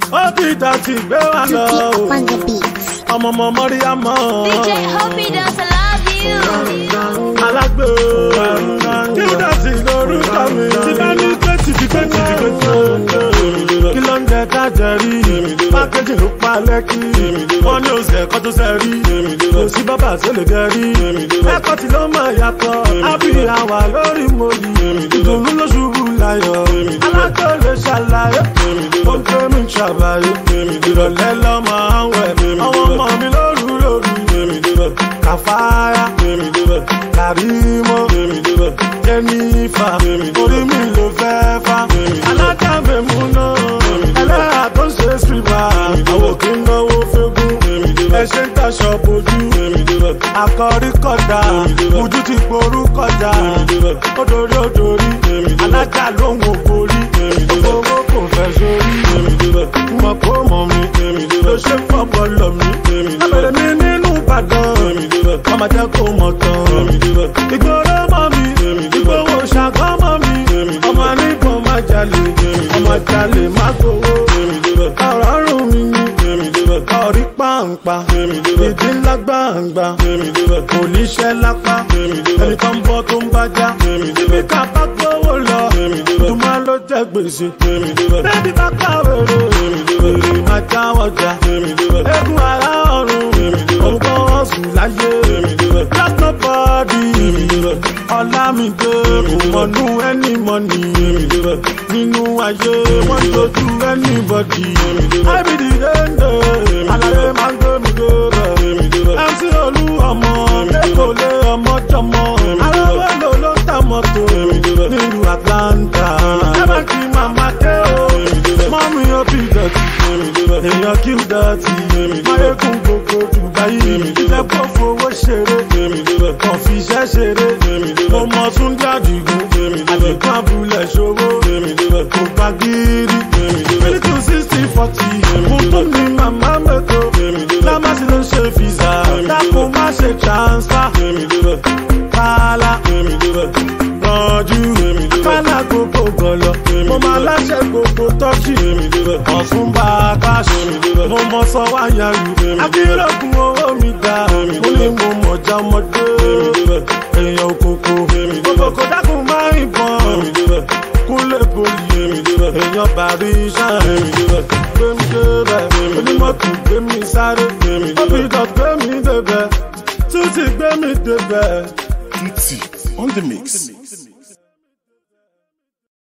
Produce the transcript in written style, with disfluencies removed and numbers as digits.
Hopi dati gbé wa lọ. Ọmọ Mọ́ríyámọ̀. DJ Hopi does love you. Alágbó. Kí dati lórúkọ mi. Tí bá ní kí ló ń jẹ kájẹ rí? Pákéjì ló pa lẹ́kì. Wọ́n ní oṣù ẹ̀kọ́ tó ṣe rí. Kò sí bábà tó lè gẹ rí. Ẹ̀kọ́ tí ló máa yàtọ̀. Ábí àwà lórí mo yìí. Ìdùnnú ló ṣubú láyọ̀. Alágbó lè ṣàlàyé. Ó ń pè mí ṣàbàyè. Ìrọ̀lẹ́ lọ máa ń wẹ̀. Àwọn ọmọ mi lóru. Kàfáyà. Kàrímọ́. Jẹ́nífà. Orí mi ló fẹ́ fà. Alájàmbé mú náà. Ẹlẹ́yà tó ń ṣe sílvà. Àwọn kì í náwó fẹ́gùn. Ẹ ṣe ń taṣọ bojú. Akọrí kọjá. Ojú ti porú kọjá. Odori. Alájà lóhùn ògbórí. Owó kò fẹ́ sórí. Mọ̀ kó mọ̀ mi. Ló ṣe ń fọ́pọ̀ lọ mi. Abẹ̀rẹ̀ mi nínú Ìbàdàn. Ọmọ jẹ́ kó mọ̀ tán. Ìgboro mọ̀ mi. Ìgbòho ṣàkọ́ mọ̀ mi. Ọmọ níbọn má jalè. Ọmọ jalè má gbowó. Ọ̀rọ̀ rùn mi ni. Ọ̀rí pàǹpà. Ìdí ńlá gbàǹgbà. Kò níṣẹ́ lápá. Ẹni kan bọ́ tó ń bájá. Ibi ká bá gbówó lọ. Tùmọ̀ ló jẹ́ gbèsè. Bébí bá kàwé rè. Èrè máa jáwọ́ jà. Egun ara ọ̀run. Orúkọ wọn sùn láyé. Black nobody. Ọlámídé kò mọ̀nú ẹni mọ̀nì. Nínú ayé wọ́n dojú anybody. Ábídì dénde. Àlàyé máa ń gbé mi débẹ̀. MC Olúọmọ. Lẹ́kọ̀ọ́ lé ọmọ jọmọ. Arówó ló ló ń ta mọ́tò. Nílùú Atlanta. Sábà kí màmá ké o. Mọ́mí Hopi dọ̀tí. Èèyàn kí n dọ̀tí. Máyégún gbogbo Dubai. Ìjẹ́pọ̀ fowó ṣeré. Kàn fi iṣẹ́ ṣeré. Mo mọ̀ tún Jàdìgún. Àdìgún abúlé ṣòwò. Kò gbà gírí. 2260-40. Mo tó ní màmá mẹ́kọ̀ọ́. Lámásì ló ń ṣe fìzà. Dákun má ṣe transfer. Kálá. Rànjú. Akálà gbogbo gọ̀lọ̀. Mo máa láṣẹ gbogbo tọ́kì. Ọ̀tún bá a káṣí. Mo mọ sọ wáyà rù. Abírọ̀gùn owó mi ga. Mo ní mo mọ̀já ọmọdé. Èèyàn òkòkò. Òkòkò dákun máa ń bọ̀. Kúnlẹ̀ poli. Èèyàn bàrí iṣẹ́. Gbé mi débẹ̀. Onímọ̀tò gbé mi sáré. Hopi dot gbé mi débẹ̀. Tuti gbé mi débẹ̀. Tutti on the mix.